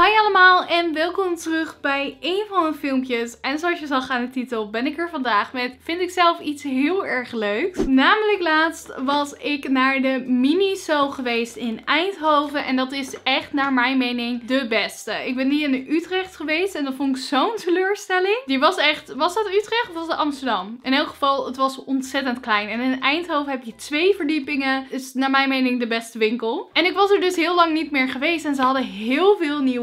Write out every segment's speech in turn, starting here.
Hi allemaal en welkom terug bij een van mijn filmpjes. En zoals je zag aan de titel ben ik er vandaag met, vind ik zelf, iets heel erg leuks. Namelijk laatst was ik naar de Miniso geweest in Eindhoven. En dat is echt naar mijn mening de beste. Ik ben die in Utrecht geweest en dat vond ik zo'n teleurstelling. Die was echt, was dat Utrecht of was dat Amsterdam? In elk geval, het was ontzettend klein. En in Eindhoven heb je 2 verdiepingen. Is naar mijn mening de beste winkel. En ik was er dus heel lang niet meer geweest en ze hadden heel veel nieuwe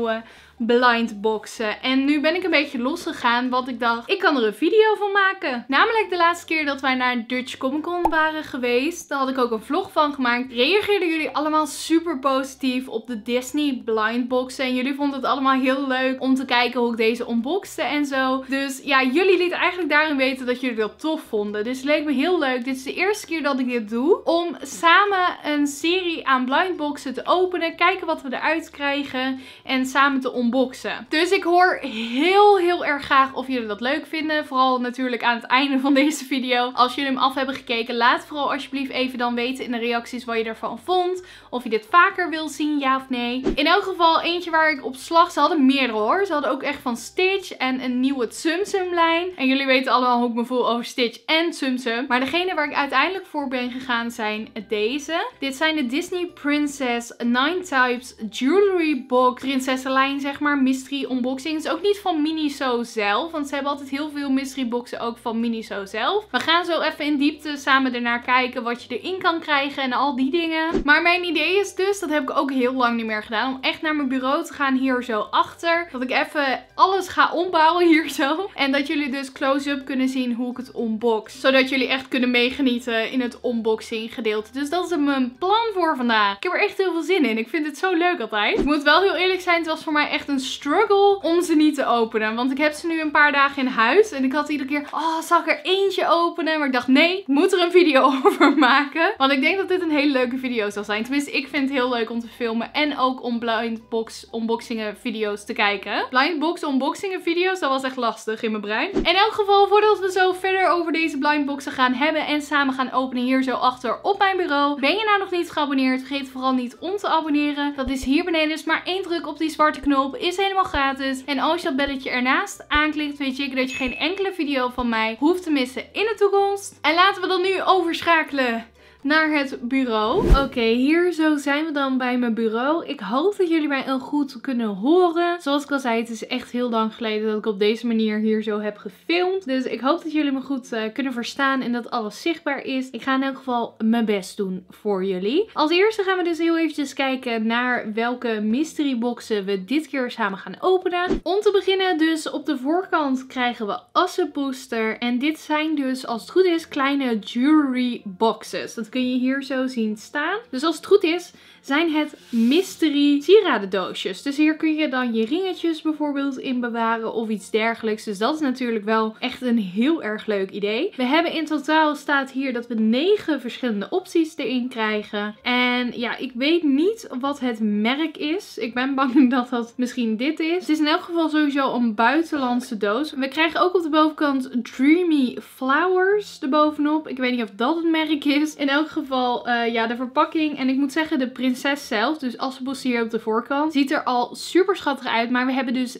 blindboxen. En nu ben ik een beetje losgegaan, want ik dacht, ik kan er een video van maken. Namelijk de laatste keer dat wij naar Dutch Comic Con waren geweest, daar had ik ook een vlog van gemaakt. Reageerden jullie allemaal super positief op de Disney blindboxen. En jullie vonden het allemaal heel leuk om te kijken hoe ik deze unboxte en zo. Dus ja, jullie lieten eigenlijk daarin weten dat jullie dat tof vonden. Dus het leek me heel leuk. Dit is de eerste keer dat ik dit doe. Om samen een serie aan blindboxen te openen. Kijken wat we eruit krijgen. En samen te unboxen. Dus ik hoor heel erg graag of jullie dat leuk vinden. Vooral natuurlijk aan het einde van deze video. Als jullie hem af hebben gekeken, laat vooral alsjeblieft even dan weten in de reacties wat je ervan vond. Of je dit vaker wil zien, ja of nee. In elk geval eentje waar ik op slag. Ze hadden meerdere hoor. Ze hadden ook echt van Stitch en een nieuwe Tsum Tsum lijn. En jullie weten allemaal hoe ik me voel over Stitch en Tsum Tsum. Maar degene waar ik uiteindelijk voor ben gegaan zijn deze. Dit zijn de Disney Princess 9 Types Jewelry Box prinsessenlijn, zeg maar, mystery unboxing. Het is ook niet van Miniso zelf, want ze hebben altijd heel veel mystery boxen ook van Miniso zelf. We gaan zo even in diepte samen ernaar kijken wat je erin kan krijgen en al die dingen. Maar mijn idee is dus, dat heb ik ook heel lang niet meer gedaan, om echt naar mijn bureau te gaan hier zo achter. Dat ik even alles ga ombouwen hier zo. En dat jullie dus close-up kunnen zien hoe ik het unbox. Zodat jullie echt kunnen meegenieten in het unboxing gedeelte. Dus dat is mijn plan voor vandaag. Ik heb er echt heel veel zin in. Ik vind het zo leuk altijd. Ik moet wel heel eerlijk zijn, het was voor mij echt een struggle om ze niet te openen. Want ik heb ze nu een paar dagen in huis. En ik had iedere keer, oh, zal ik er eentje openen? Maar ik dacht, nee, ik moet er een video over maken. Want ik denk dat dit een hele leuke video zal zijn. Tenminste, ik vind het heel leuk om te filmen. En ook om blindbox unboxingen video's te kijken. Blindbox unboxingen video's, dat was echt lastig in mijn brein. In elk geval, voordat we zo verder over deze blindboxen gaan hebben en samen gaan openen hier zo achter op mijn bureau. Ben je nou nog niet geabonneerd? Vergeet vooral niet om te abonneren. Dat is hier beneden. Dus maar 1 druk op die zwarte knop. Is helemaal gratis. En als je dat belletje ernaast aanklikt, weet je dat je geen enkele video van mij hoeft te missen in de toekomst. En laten we dan nu overschakelen naar het bureau. Oké, hier zo zijn we dan bij mijn bureau. Ik hoop dat jullie mij heel goed kunnen horen. Zoals ik al zei, het is echt heel lang geleden dat ik op deze manier hier zo heb gefilmd. Dus ik hoop dat jullie me goed kunnen verstaan en dat alles zichtbaar is. Ik ga in elk geval mijn best doen voor jullie. Als eerste gaan we dus heel eventjes kijken naar welke mystery boxen we dit keer samen gaan openen. Om te beginnen dus op de voorkant krijgen we Assepoester. En dit zijn dus, als het goed is, kleine jewelry boxes. Dat kun je hier zo zien staan. Dus als het goed is, zijn het mystery sieradendoosjes. Dus hier kun je dan je ringetjes bijvoorbeeld in bewaren of iets dergelijks. Dus dat is natuurlijk wel echt een heel erg leuk idee. We hebben in totaal, staat hier, dat we 9 verschillende opties erin krijgen. En ja, ik weet niet wat het merk is. Ik ben bang dat dat misschien dit is. Het is in elk geval sowieso een buitenlandse doos. We krijgen ook op de bovenkant Dreamy Flowers erbovenop. Ik weet niet of dat het merk is. In elk geval, ja, de verpakking. En ik moet zeggen, de prinses zelf, dus Assepoester hier op de voorkant, ziet er al super schattig uit. Maar we hebben dus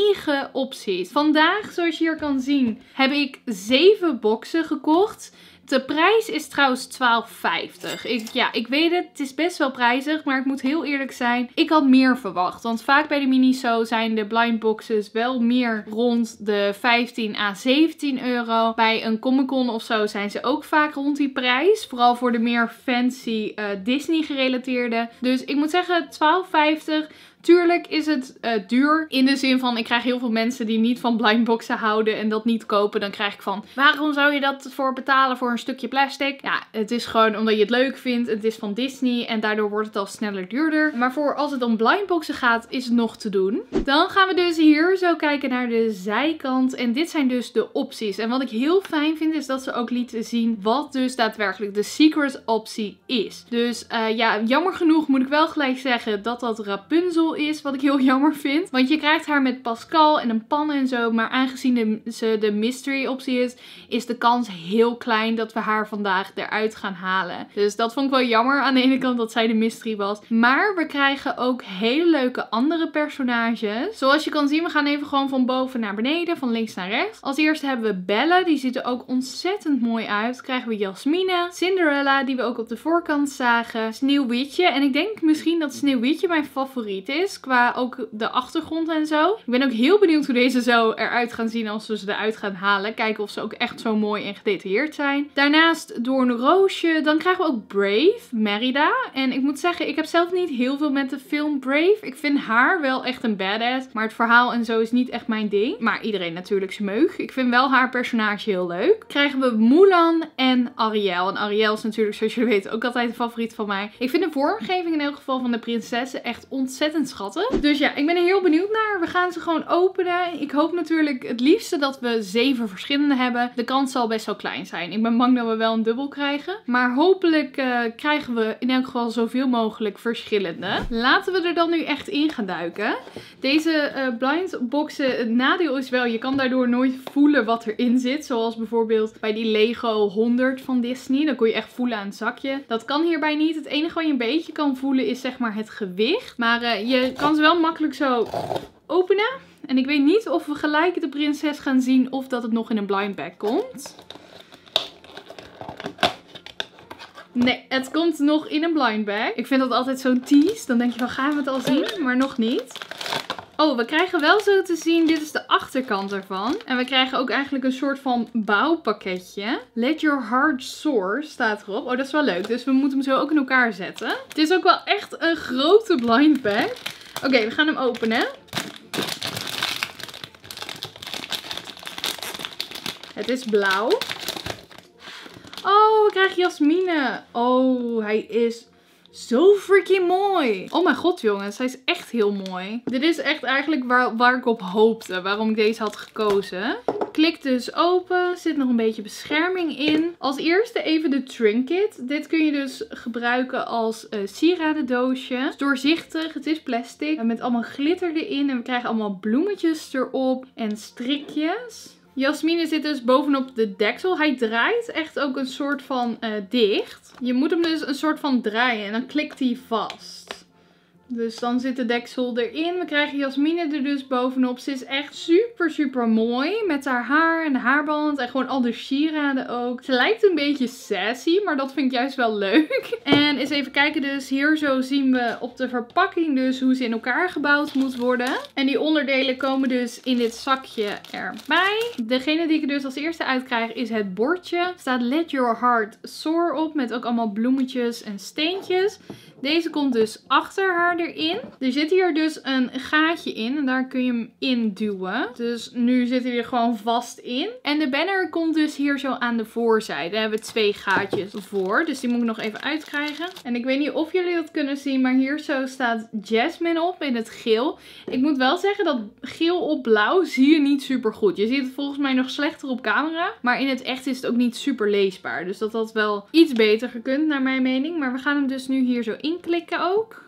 9 opties. Vandaag, zoals je hier kan zien, heb ik 7 boxen gekocht. De prijs is trouwens $12,50. Ik weet het, het is best wel prijzig, maar ik moet heel eerlijk zijn, ik had meer verwacht. Want vaak bij de Miniso zijn de blindboxes wel meer rond de 15 à 17 euro. Bij een Comic Con of zo zijn ze ook vaak rond die prijs. Vooral voor de meer fancy Disney gerelateerde. Dus ik moet zeggen $12,50. Tuurlijk is het duur. In de zin van, ik krijg heel veel mensen die niet van blindboxen houden en dat niet kopen. Dan krijg ik van, waarom zou je dat voor betalen voor een stukje plastic? Ja, het is gewoon omdat je het leuk vindt. Het is van Disney en daardoor wordt het al sneller duurder. Maar voor als het om blindboxen gaat, is het nog te doen. Dan gaan we dus hier zo kijken naar de zijkant. En dit zijn dus de opties. En wat ik heel fijn vind, is dat ze ook lieten zien wat dus daadwerkelijk de secret optie is. Dus ja, jammer genoeg moet ik wel gelijk zeggen dat dat Rapunzel is. Wat ik heel jammer vind. Want je krijgt haar met Pascal en een pan en zo. Maar aangezien ze de mystery optie is, is de kans heel klein dat we haar vandaag eruit gaan halen. Dus dat vond ik wel jammer aan de ene kant dat zij de mystery was. Maar we krijgen ook hele leuke andere personages. Zoals je kan zien, we gaan even gewoon van boven naar beneden, van links naar rechts. Als eerste hebben we Belle, die ziet er ook ontzettend mooi uit. Dan krijgen we Jasmine, Cinderella, die we ook op de voorkant zagen, Sneeuwwitje. En ik denk misschien dat Sneeuwwitje mijn favoriet is, qua ook de achtergrond en zo. Ik ben ook heel benieuwd hoe deze zo eruit gaan zien als we ze eruit gaan halen. Kijken of ze ook echt zo mooi en gedetailleerd zijn. Daarnaast Doornroosje. Dan krijgen we ook Brave, Merida. En ik moet zeggen, ik heb zelf niet heel veel met de film Brave. Ik vind haar wel echt een badass. Maar het verhaal en zo is niet echt mijn ding. Maar iedereen natuurlijk zijn meug. Ik vind wel haar personage heel leuk. Krijgen we Mulan en Ariel. En Ariel is natuurlijk, zoals jullie weten, ook altijd een favoriet van mij. Ik vind de vormgeving in elk geval van de prinsessen echt ontzettend schattig. Dus ja, ik ben er heel benieuwd naar. We gaan ze gewoon openen. Ik hoop natuurlijk het liefste dat we 7 verschillende hebben. De kans zal best wel klein zijn. Ik ben bang dat we wel een dubbel krijgen. Maar hopelijk krijgen we in elk geval zoveel mogelijk verschillende. Laten we er dan nu echt in gaan duiken. Deze blind boxen, het nadeel is wel, je kan daardoor nooit voelen wat erin zit. Zoals bijvoorbeeld bij die Lego 100 van Disney. Dan kon je echt voelen aan het zakje. Dat kan hierbij niet. Het enige wat je een beetje kan voelen is zeg maar het gewicht. Maar je kan ze wel makkelijk zo openen. En ik weet niet of we gelijk de prinses gaan zien of dat het nog in een blind bag komt. Nee, het komt nog in een blind bag. Ik vind dat altijd zo'n tease. Dan denk je van, gaan we het al zien? Maar nog niet. Oh, we krijgen wel zo te zien, dit is de achterkant ervan. En we krijgen ook eigenlijk een soort van bouwpakketje. Let your heart soar staat erop. Oh, dat is wel leuk. Dus we moeten hem zo ook in elkaar zetten. Het is ook wel echt een grote blind bag. Oké, we gaan hem openen. Het is blauw. Oh, we krijgen Jasmine. Oh, hij is zo freaking mooi. Oh mijn god jongens, hij is echt heel mooi. Dit is echt eigenlijk waar ik op hoopte. Waarom ik deze had gekozen. Klik dus open. Zit nog een beetje bescherming in. Als eerste even de trinket. Dit kun je dus gebruiken als sieradendoosje. Het is doorzichtig. Het is plastic. Met allemaal glitter erin. En we krijgen allemaal bloemetjes erop. En strikjes. Jasmine zit dus bovenop de deksel. Hij draait echt ook een soort van dicht. Je moet hem dus een soort van draaien en dan klikt hij vast. Dus dan zit de deksel erin. We krijgen Jasmine er dus bovenop. Ze is echt super super mooi. Met haar haar en de haarband. En gewoon al de sieraden ook. Ze lijkt een beetje sassy. Maar dat vind ik juist wel leuk. En eens even kijken dus. Hier zo zien we op de verpakking dus hoe ze in elkaar gebouwd moet worden. En die onderdelen komen dus in dit zakje erbij. Degene die ik er dus als eerste uitkrijg is het bordje. Er staat Let Your Heart Soar op. Met ook allemaal bloemetjes en steentjes. Deze komt dus achter haar erin. Er zit hier dus een gaatje in. En daar kun je hem in duwen. Dus nu zit hij er gewoon vast in. En de banner komt dus hier zo aan de voorzijde. Daar hebben we 2 gaatjes voor. Dus die moet ik nog even uitkrijgen. En ik weet niet of jullie dat kunnen zien. Maar hier zo staat Jasmine op in het geel. Ik moet wel zeggen dat geel op blauw zie je niet super goed. Je ziet het volgens mij nog slechter op camera. Maar in het echt is het ook niet super leesbaar. Dus dat had wel iets beter gekund naar mijn mening. Maar we gaan hem dus nu hier zo inklikken ook.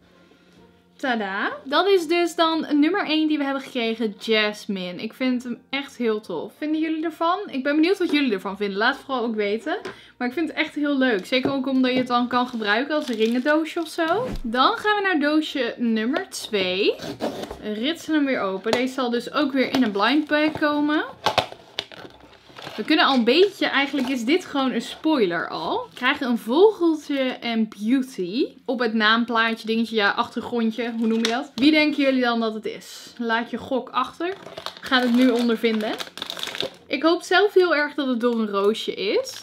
Tada! Dat is dus dan nummer 1 die we hebben gekregen, Jasmine. Ik vind hem echt heel tof. Vinden jullie ervan? Ik ben benieuwd wat jullie ervan vinden. Laat het vooral ook weten. Maar ik vind het echt heel leuk. Zeker ook omdat je het dan kan gebruiken als een ringendoosje of zo. Dan gaan we naar doosje nummer 2. Ritsen hem weer open. Deze zal dus ook weer in een blind bag komen. We kunnen al een beetje, eigenlijk is dit gewoon een spoiler al. We krijgen een vogeltje en beauty. Op het naamplaatje, dingetje, ja, achtergrondje, hoe noem je dat? Wie denken jullie dan dat het is? Laat je gok achter. We gaan het nu ondervinden. Ik hoop zelf heel erg dat het door een roosje is.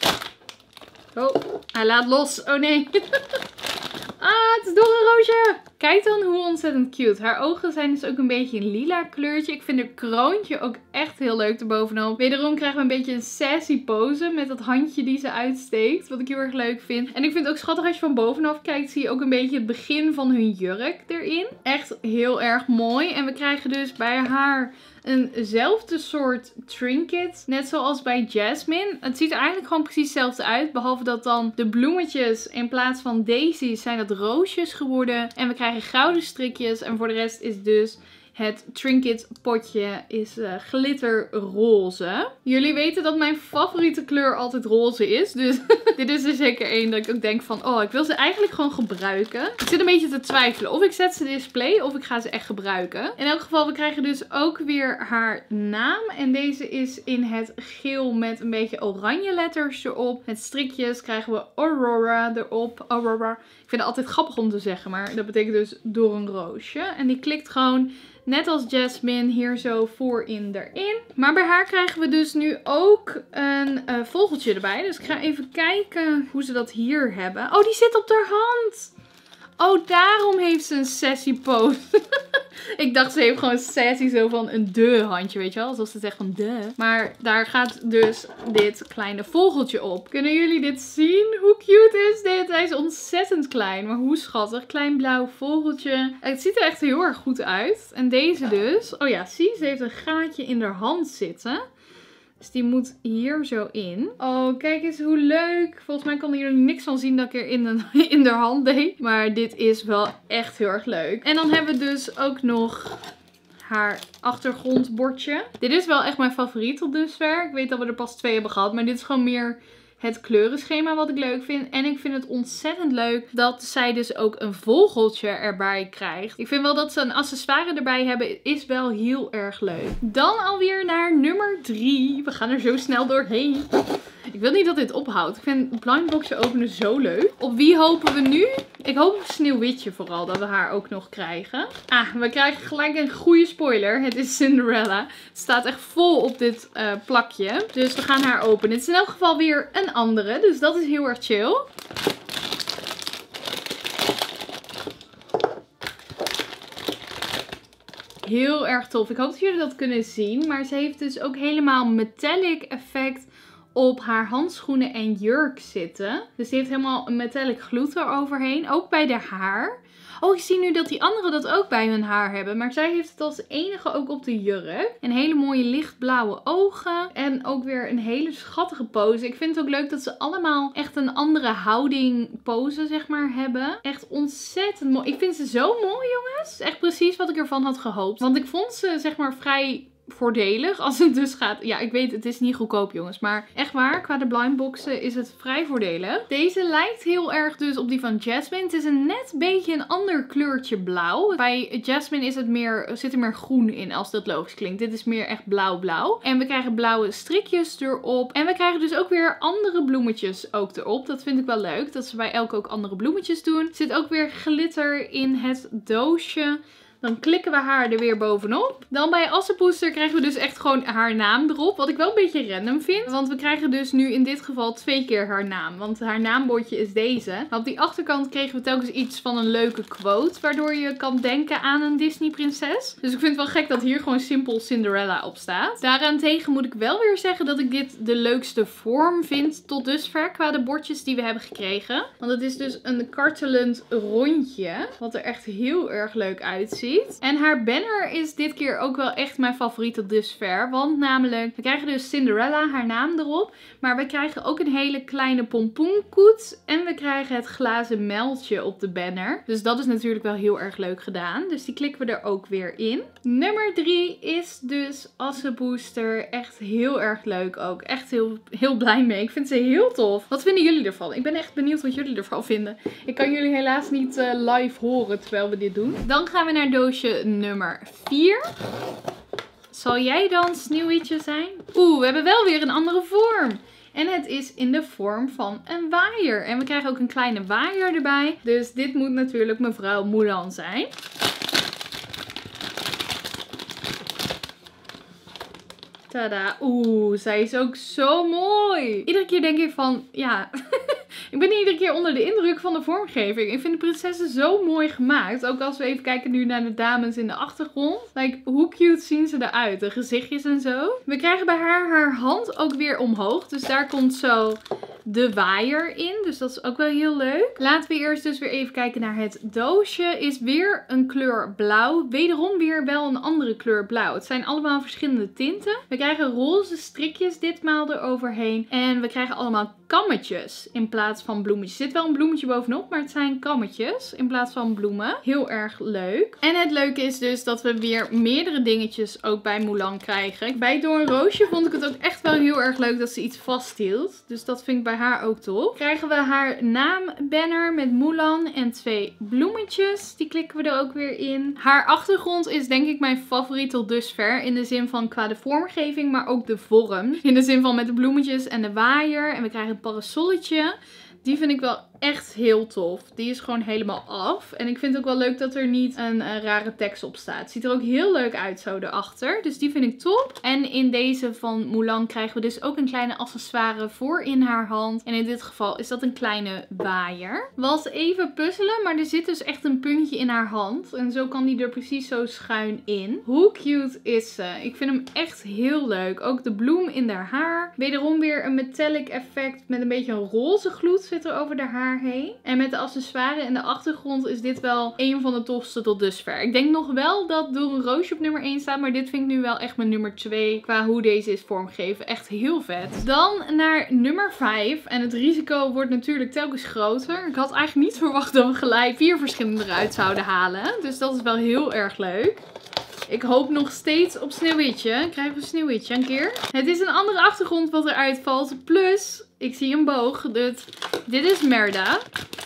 Oh, hij laat los. Oh nee. Ah, het is door een roosje. Kijk dan hoe ontzettend cute. Haar ogen zijn dus ook een beetje een lila kleurtje. Ik vind haar kroontje ook echt heel leuk erbovenop. Wederom krijgen we een beetje een sassy pose met dat handje die ze uitsteekt. Wat ik heel erg leuk vind. En ik vind het ook schattig als je van bovenaf kijkt. Zie je ook een beetje het begin van hun jurk erin. Echt heel erg mooi. En we krijgen dus bij haar eenzelfde soort trinket. Net zoals bij Jasmine. Het ziet er eigenlijk gewoon precies hetzelfde uit. Behalve dat dan de bloemetjes in plaats van daisies zijn dat roosjes geworden. En we krijgen gouden strikjes. En voor de rest is dus het trinket potje is glitterroze. Jullie weten dat mijn favoriete kleur altijd roze is. Dus dit is er zeker één dat ik ook denk van, oh, ik wil ze eigenlijk gewoon gebruiken. Ik zit een beetje te twijfelen of ik zet ze display of ik ga ze echt gebruiken. In elk geval, we krijgen dus ook weer haar naam. En deze is in het geel met een beetje oranje letters erop. Met strikjes krijgen we Aurora erop. Aurora. Ik vind het altijd grappig om te zeggen, maar dat betekent dus door een roosje. En die klikt gewoon net als Jasmine hier zo voorin erin. Maar bij haar krijgen we dus nu ook een vogeltje erbij. Dus ik ga even kijken hoe ze dat hier hebben. Oh, die zit op haar hand. Oh, daarom heeft ze een sassy pose. Ik dacht ze heeft gewoon sassy zo van een de handje, weet je wel. Alsof ze zegt van de. Maar daar gaat dus dit kleine vogeltje op. Kunnen jullie dit zien? Hoe cute is dit? Hij is ontzettend klein, maar hoe schattig. Klein blauw vogeltje. Het ziet er echt heel erg goed uit. En deze dus. Oh ja, zie, ze heeft een gaatje in haar hand zitten. Dus die moet hier zo in. Oh, kijk eens hoe leuk. Volgens mij kon hier niks van zien dat ik er in de hand deed. Maar dit is wel echt heel erg leuk. En dan hebben we dus ook nog haar achtergrondbordje. Dit is wel echt mijn favoriet tot dusver. Ik weet dat we er pas 2 hebben gehad. Maar dit is gewoon meer het kleurenschema wat ik leuk vind. En ik vind het ontzettend leuk dat zij dus ook een vogeltje erbij krijgt. Ik vind wel dat ze een accessoire erbij hebben. Is wel heel erg leuk. Dan alweer naar nummer 3. We gaan er zo snel doorheen. Ik wil niet dat dit ophoudt. Ik vind blindboxen openen zo leuk. Op wie hopen we nu? Ik hoop op Sneeuwwitje vooral dat we haar ook nog krijgen. Ah, we krijgen gelijk een goede spoiler. Het is Cinderella. Het staat echt vol op dit plakje. Dus we gaan haar openen. Het is in elk geval weer een andere. Dus dat is heel erg chill. Heel erg tof. Ik hoop dat jullie dat kunnen zien. Maar ze heeft dus ook helemaal metallic effect op haar handschoenen en jurk zitten. Dus die heeft helemaal een metallic gloed eroverheen. Ook bij de haar. Oh, ik zie nu dat die anderen dat ook bij hun haar hebben. Maar zij heeft het als enige ook op de jurk. En hele mooie lichtblauwe ogen. En ook weer een hele schattige pose. Ik vind het ook leuk dat ze allemaal echt een andere houding pose, zeg maar, hebben. Echt ontzettend mooi. Ik vind ze zo mooi, jongens. Echt precies wat ik ervan had gehoopt. Want ik vond ze, zeg maar, vrij voordelig als het dus gaat. Ja, ik weet, het is niet goedkoop, jongens. Maar echt waar, qua de blindboxen is het vrij voordelig. Deze lijkt heel erg dus op die van Jasmine. Het is een net beetje een ander kleurtje blauw. Bij Jasmine is het meer, zit er meer groen in, als dat logisch klinkt. Dit is meer echt blauw-blauw. En we krijgen blauwe strikjes erop. En we krijgen dus ook weer andere bloemetjes ook erop. Dat vind ik wel leuk, dat ze bij elke ook andere bloemetjes doen. Er zit ook weer glitter in het doosje. Dan klikken we haar er weer bovenop. Dan bij Assepoester krijgen we dus echt gewoon haar naam erop. Wat ik wel een beetje random vind. Want we krijgen dus nu in dit geval 2 keer haar naam. Want haar naambordje is deze. Maar op die achterkant kregen we telkens iets van een leuke quote. Waardoor je kan denken aan een Disney prinses. Dus ik vind het wel gek dat hier gewoon simpel Cinderella op staat. Daarentegen moet ik wel weer zeggen dat ik dit de leukste vorm vind tot dusver. Qua de bordjes die we hebben gekregen. Want het is dus een kartelend rondje. Wat er echt heel erg leuk uitziet. En haar banner is dit keer ook wel echt mijn favoriet tot dusver. Want namelijk, we krijgen dus Cinderella, haar naam erop. Maar we krijgen ook een hele kleine pompoenkoets. En we krijgen het glazen muiltje op de banner. Dus dat is natuurlijk wel heel erg leuk gedaan. Dus die klikken we er ook weer in. Nummer 3 is dus Assepoester. Echt heel erg leuk ook. Echt heel blij mee. Ik vind ze heel tof. Wat vinden jullie ervan? Ik ben echt benieuwd wat jullie ervan vinden. Ik kan jullie helaas niet live horen terwijl we dit doen. Dan gaan we naar doosje nummer 4. Zal jij dan Sneeuwwitje zijn? Oeh, we hebben wel weer een andere vorm. En het is in de vorm van een waaier. En we krijgen ook een kleine waaier erbij. Dus dit moet natuurlijk mevrouw Mulan zijn. Tada. Oeh, zij is ook zo mooi. Iedere keer denk ik van, ja, ik Ik ben iedere keer onder de indruk van de vormgeving. Ik vind de prinsessen zo mooi gemaakt. Ook als we even kijken nu naar de dames in de achtergrond. Like, hoe cute zien ze eruit? De gezichtjes en zo. We krijgen bij haar hand ook weer omhoog. Dus daar komt zo de waaier in. Dus dat is ook wel heel leuk. Laten we eerst dus weer even kijken naar het doosje. Is weer een kleur blauw. Wederom weer wel een andere kleur blauw. Het zijn allemaal verschillende tinten. We krijgen roze strikjes ditmaal eroverheen. En we krijgen allemaal kammetjes in plaats van bloemetjes. Er zit wel een bloemetje bovenop, maar het zijn kammetjes in plaats van bloemen. Heel erg leuk. En het leuke is dus dat we weer meerdere dingetjes ook bij Mulan krijgen. Bij Doornroosje vond ik het ook echt wel heel erg leuk dat ze iets vasthield. Dus dat vind ik bij haar ook tof. Krijgen we haar naambanner met Mulan en 2 bloemetjes. Die klikken we er ook weer in. Haar achtergrond is denk ik mijn favoriet tot dusver. In de zin van qua de vormgeving, maar ook de vorm. In de zin van met de bloemetjes en de waaier. En we krijgen een parasolletje. Die vind ik wel echt heel tof. Die is gewoon helemaal af. En ik vind het ook wel leuk dat er niet een rare tekst op staat. Ziet er ook heel leuk uit zo erachter. Dus die vind ik top. En in deze van Mulan krijgen we dus ook een kleine accessoire voor in haar hand. En in dit geval is dat een kleine waaier. Was even puzzelen, maar er zit dus echt een puntje in haar hand. En zo kan die er precies zo schuin in. Hoe cute is ze? Ik vind hem echt heel leuk. Ook de bloem in haar haar. Wederom weer een metallic effect met een beetje een roze gloed zit er over de haar heen. En met de accessoire en de achtergrond is dit wel een van de tofste tot dusver. Ik denk nog wel dat Doornroosje op nummer 1 staat. Maar dit vind ik nu wel echt mijn nummer 2 qua hoe deze is vormgegeven. Echt heel vet. Dan naar nummer 5. En het risico wordt natuurlijk telkens groter. Ik had eigenlijk niet verwacht dat we gelijk 4 verschillende eruit zouden halen. Dus dat is wel heel erg leuk. Ik hoop nog steeds op Sneeuwwitje. Krijgen we Sneeuwwitje een keer? Het is een andere achtergrond wat eruit valt. Plus, ik zie een boog. Dus dit is Merida.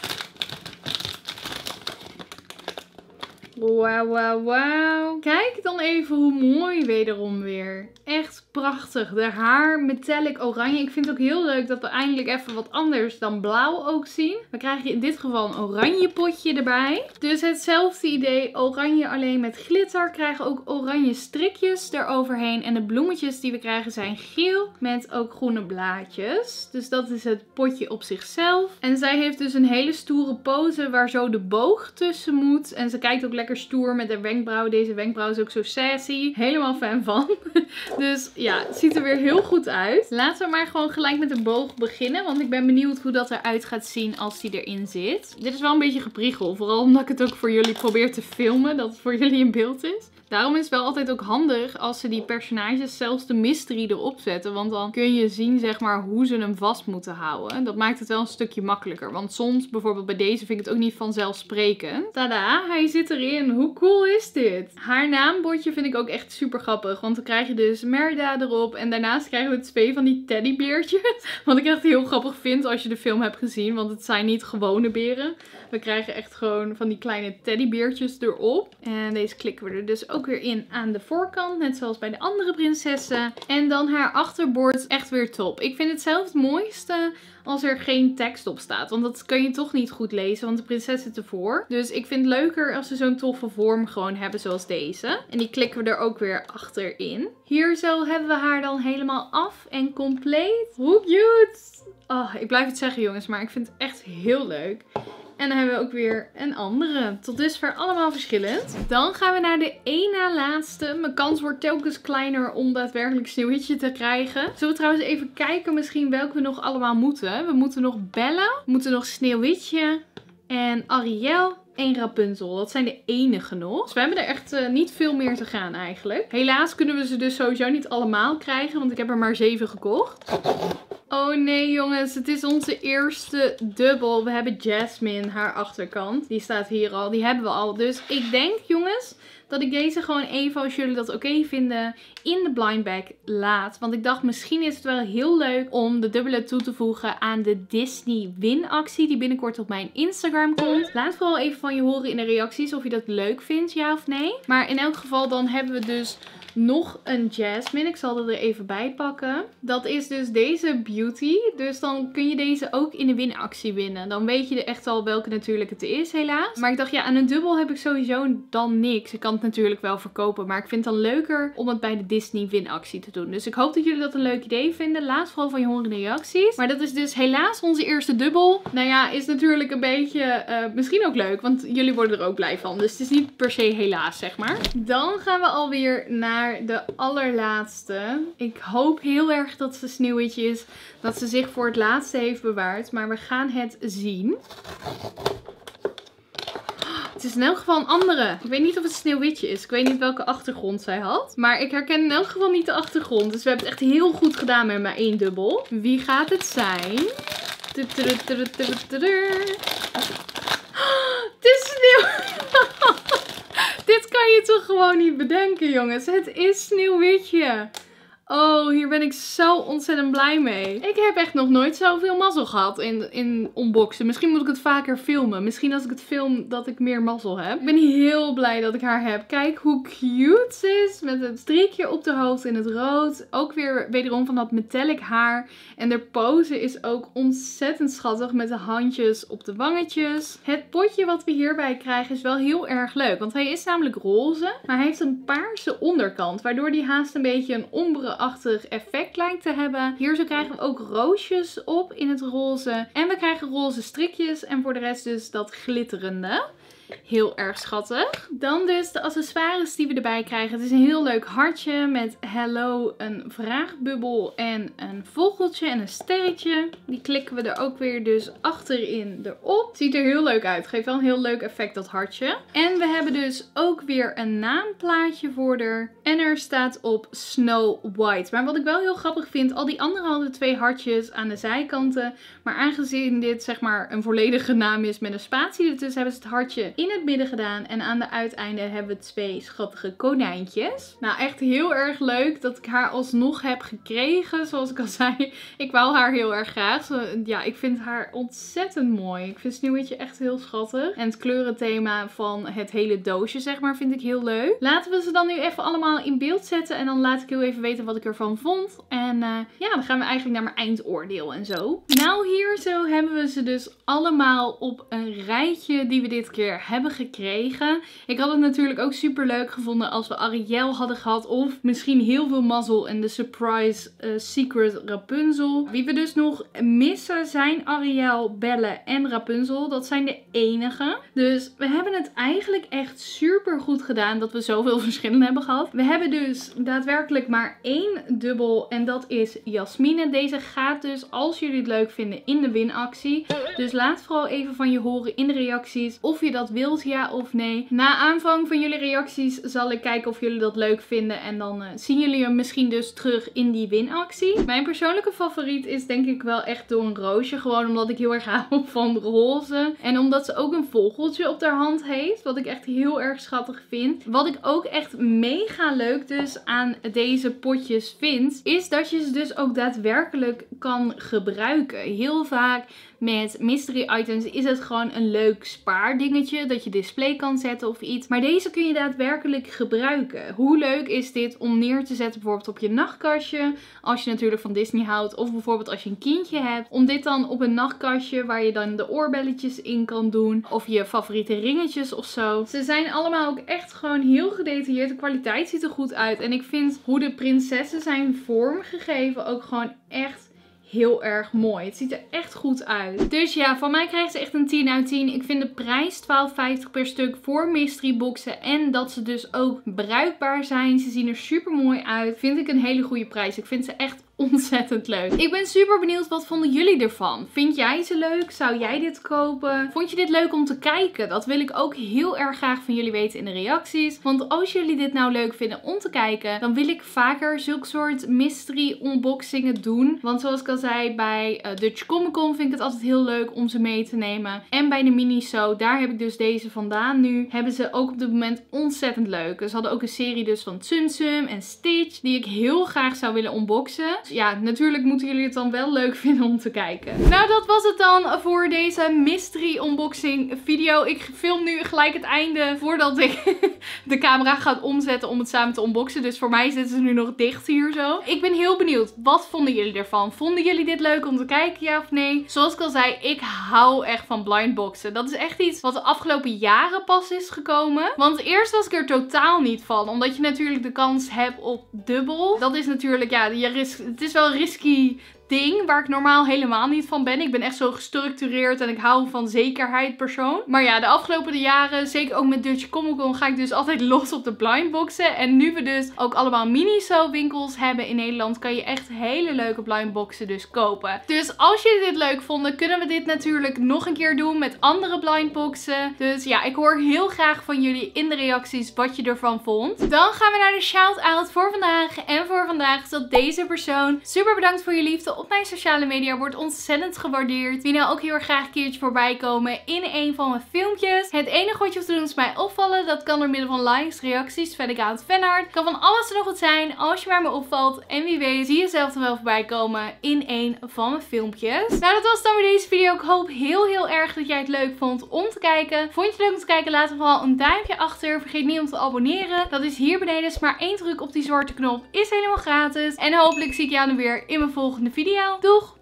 Wauw, wauw, wauw. Kijk dan even hoe mooi wederom weer. Echt prachtig. De haar metallic oranje. Ik vind het ook heel leuk dat we eindelijk even wat anders dan blauw ook zien. We krijgen in dit geval een oranje potje erbij. Dus hetzelfde idee. Oranje alleen met glitter. We krijgen ook oranje strikjes eroverheen. En de bloemetjes die we krijgen zijn geel met ook groene blaadjes. Dus dat is het potje op zichzelf. En zij heeft dus een hele stoere pose waar zo de boog tussen moet. En ze kijkt ook lekker stoer met haar wenkbrauw. Deze wenkbrauw is ook zo sassy. Helemaal fan van. Dus ja, het ziet er weer heel goed uit. Laten we maar gewoon gelijk met de boog beginnen. Want ik ben benieuwd hoe dat eruit gaat zien als die erin zit. Dit is wel een beetje gepriegel. Vooral omdat ik het ook voor jullie probeer te filmen. Dat het voor jullie in beeld is. Daarom is het wel altijd ook handig als ze die personages zelfs de mystery erop zetten. Want dan kun je zien zeg maar hoe ze hem vast moeten houden. Dat maakt het wel een stukje makkelijker. Want soms, bijvoorbeeld bij deze, vind ik het ook niet vanzelfsprekend. Tada, hij zit erin. Hoe cool is dit? Haar naambordje vind ik ook echt super grappig. Want dan krijg je dus Merida erop. En daarnaast krijgen we 2 van die teddybeertjes. Wat ik echt heel grappig vind als je de film hebt gezien. Want het zijn niet gewone beren. We krijgen echt gewoon van die kleine teddybeertjes erop. En deze klikken we er dus ook weer in aan de voorkant. Net zoals bij de andere prinsessen. En dan haar achterbord. Echt weer top. Ik vind het zelf het mooiste als er geen tekst op staat. Want dat kun je toch niet goed lezen. Want de prinses zit ervoor. Dus ik vind het leuker als ze zo'n toffe vorm gewoon hebben zoals deze. En die klikken we er ook weer achterin. Hier zo hebben we haar dan helemaal af en compleet. Hoe cute! Oh, ik blijf het zeggen jongens. Maar ik vind het echt heel leuk. En dan hebben we ook weer een andere. Tot dusver allemaal verschillend. Dan gaan we naar de één na laatste. Mijn kans wordt telkens kleiner om daadwerkelijk Sneeuwwitje te krijgen. Zullen we trouwens even kijken misschien welke we nog allemaal moeten. We moeten nog Bella. We moeten nog Sneeuwwitje. En Ariel. En Rapunzel. Dat zijn de enige nog. Dus we hebben er echt niet veel meer te gaan eigenlijk. Helaas kunnen we ze dus sowieso niet allemaal krijgen. Want ik heb er maar 7 gekocht. Oh nee jongens, het is onze eerste dubbel. We hebben Jasmine, haar achterkant. Die staat hier al, die hebben we al. Dus ik denk jongens dat ik deze gewoon even, als jullie dat oké vinden, in de blind bag laat. Want ik dacht misschien is het wel heel leuk om de dubbele toe te voegen aan de Disney winactie die binnenkort op mijn Instagram komt. Laat vooral even van je horen in de reacties of je dat leuk vindt, ja of nee. Maar in elk geval dan hebben we dus nog een Jasmine. Ik zal er even bij pakken. Dat is dus deze Beauty. Dus dan kun je deze ook in de winactie winnen. Dan weet je echt al welke natuurlijk het is helaas. Maar ik dacht ja, aan een dubbel heb ik sowieso dan niks. Ik kan het natuurlijk wel verkopen. Maar ik vind het dan leuker om het bij de Disney winactie te doen. Dus ik hoop dat jullie dat een leuk idee vinden. Laat vooral van je horen in de reacties. Maar dat is dus helaas onze eerste dubbel. Nou ja, is natuurlijk een beetje misschien ook leuk. Want jullie worden er ook blij van. Dus het is niet per se helaas, zeg maar. Dan gaan we alweer naar de allerlaatste. Ik hoop heel erg dat ze Sneeuwwitje is. Dat ze zich voor het laatste heeft bewaard. Maar we gaan het zien. Het is in elk geval een andere. Ik weet niet of het Sneeuwwitje is. Ik weet niet welke achtergrond zij had. Maar ik herken in elk geval niet de achtergrond. Dus we hebben het echt heel goed gedaan met maar 1 dubbel. Wie gaat het zijn? Het is Sneeuw. Dit kan je toch gewoon niet bedenken, jongens. Het is Sneeuwwitje. Oh, hier ben ik zo ontzettend blij mee. Ik heb echt nog nooit zoveel mazzel gehad in unboxen. Misschien moet ik het vaker filmen. Misschien als ik het film dat ik meer mazzel heb. Ik ben heel blij dat ik haar heb. Kijk hoe cute ze is. Met het streekje op de hoofd in het rood. Ook weer wederom van dat metallic haar. En de pose is ook ontzettend schattig. Met de handjes op de wangetjes. Het potje wat we hierbij krijgen is wel heel erg leuk. Want hij is namelijk roze. Maar hij heeft een paarse onderkant. Waardoor die haast een beetje een ombre-achtig effect lijkt te hebben. Hier zo krijgen we ook roosjes op in het roze. En we krijgen roze strikjes. En voor de rest dus dat glitterende. Heel erg schattig. Dan dus de accessoires die we erbij krijgen. Het is een heel leuk hartje met hello, een vraagbubbel en een vogeltje en een sterretje. Die klikken we er ook weer dus achterin erop. Ziet er heel leuk uit. Geeft wel een heel leuk effect dat hartje. En we hebben dus ook weer een naamplaatje voor haar. En er staat op Snow White. Maar wat ik wel heel grappig vind, al die andere hadden 2 hartjes aan de zijkanten. Maar aangezien dit zeg maar een volledige naam is met een spatie ertussen, hebben ze het hartje in het midden gedaan. En aan de uiteinden hebben we 2 schattige konijntjes. Nou, echt heel erg leuk dat ik haar alsnog heb gekregen. Zoals ik al zei, ik wou haar heel erg graag. Ja, ik vind haar ontzettend mooi. Ik vind Sneeuwwitje echt heel schattig. En het kleurenthema van het hele doosje, zeg maar, vind ik heel leuk. Laten we ze dan nu even allemaal in beeld zetten. En dan laat ik heel even weten wat ik ervan vond. En ja, dan gaan we eigenlijk naar mijn eindoordeel en zo. Nou, hier zo hebben we ze dus allemaal op een rijtje die we dit keer hebben gekregen. Ik had het natuurlijk ook super leuk gevonden als we Ariel hadden gehad. Of misschien heel veel mazzel en de surprise secret Rapunzel. Wie we dus nog missen zijn Ariel, Belle en Rapunzel. Dat zijn de enige. Dus we hebben het eigenlijk echt super goed gedaan dat we zoveel verschillen hebben gehad. We hebben dus daadwerkelijk maar 1 dubbel en dat is Jasmine. Deze gaat dus, als jullie het leuk vinden, in de winactie. Dus laat vooral even van je horen in de reacties of je dat wilt, ja of nee. Na aanvang van jullie reacties zal ik kijken of jullie dat leuk vinden. En dan zien jullie hem misschien dus terug in die winactie. Mijn persoonlijke favoriet is denk ik wel echt Doornroosje. Gewoon omdat ik heel erg hou van roze. En omdat ze ook een vogeltje op haar hand heeft. Wat ik echt heel erg schattig vind. Wat ik ook echt mega leuk dus aan deze potjes vind, is dat je ze dus ook daadwerkelijk kan gebruiken. Heel vaak met mystery items is het gewoon een leuk spaardingetje dat je display kan zetten of iets. Maar deze kun je daadwerkelijk gebruiken. Hoe leuk is dit om neer te zetten bijvoorbeeld op je nachtkastje, als je natuurlijk van Disney houdt, of bijvoorbeeld als je een kindje hebt. Om dit dan op een nachtkastje waar je dan de oorbelletjes in kan doen of je favoriete ringetjes of zo. Ze zijn allemaal ook echt gewoon heel gedetailleerd. De kwaliteit ziet er goed uit en ik vind hoe de prinsessen zijn vormgegeven ook gewoon echt heel erg mooi. Het ziet er echt goed uit. Dus ja, van mij krijgt ze echt een 10 uit 10. Ik vind de prijs $12,50 per stuk voor mystery boxen. En dat ze dus ook bruikbaar zijn. Ze zien er super mooi uit. Vind ik een hele goede prijs. Ik vind ze echt ontzettend leuk. Ik ben super benieuwd, wat vonden jullie ervan? Vind jij ze leuk? Zou jij dit kopen? Vond je dit leuk om te kijken? Dat wil ik ook heel erg graag van jullie weten in de reacties. Want als jullie dit nou leuk vinden om te kijken, dan wil ik vaker zulke soort mystery unboxingen doen. Want zoals ik al zei, bij Dutch Comic Con vind ik het altijd heel leuk om ze mee te nemen. En bij de Miniso, daar heb ik dus deze vandaan nu, hebben ze ook op dit moment ontzettend leuk. Ze hadden ook een serie dus van Tsum Tsum en Stitch, die ik heel graag zou willen unboxen. Ja, natuurlijk moeten jullie het dan wel leuk vinden om te kijken. Nou, dat was het dan voor deze mystery unboxing video. Ik film nu gelijk het einde voordat ik de camera ga omzetten om het samen te unboxen. Dus voor mij zitten ze nu nog dicht hier zo. Ik ben heel benieuwd. Wat vonden jullie ervan? Vonden jullie dit leuk om te kijken, ja of nee? Zoals ik al zei, ik hou echt van blindboxen. Dat is echt iets wat de afgelopen jaren pas is gekomen. Want eerst was ik er totaal niet van. Omdat je natuurlijk de kans hebt op dubbel. Dat is natuurlijk, ja, het is wel een risky ding waar ik normaal helemaal niet van ben. Ik ben echt zo gestructureerd en ik hou van zekerheid persoon. Maar ja, de afgelopen jaren, zeker ook met Dutch Comic Con, ga ik dus altijd los op de blindboxen. En nu we dus ook allemaal Miniso winkels hebben in Nederland, kan je echt hele leuke blindboxen dus kopen. Dus als jullie dit leuk vonden, kunnen we dit natuurlijk nog een keer doen met andere blindboxen. Dus ja, ik hoor heel graag van jullie in de reacties wat je ervan vond. Dan gaan we naar de shout-out voor vandaag. En voor vandaag is dat deze persoon. Super bedankt voor je liefde op mijn sociale media. Wordt ontzettend gewaardeerd. Wie nou ook heel erg graag een keertje voorbij komen in een van mijn filmpjes. Het enige wat je hoeft te doen is mij opvallen. Dat kan door middel van likes, reacties, fan-account, fanart. Kan van alles en nog wat zijn als je bij me opvalt. En wie weet zie je jezelf dan wel voorbij komen in een van mijn filmpjes. Nou, dat was dan weer deze video. Ik hoop heel erg dat jij het leuk vond om te kijken. Vond je het leuk om te kijken? Laat vooral een duimpje achter. Vergeet niet om te abonneren. Dat is hier beneden. Dus maar één druk op die zwarte knop is helemaal gratis. En hopelijk zie ik jou dan weer in mijn volgende video. Doeg!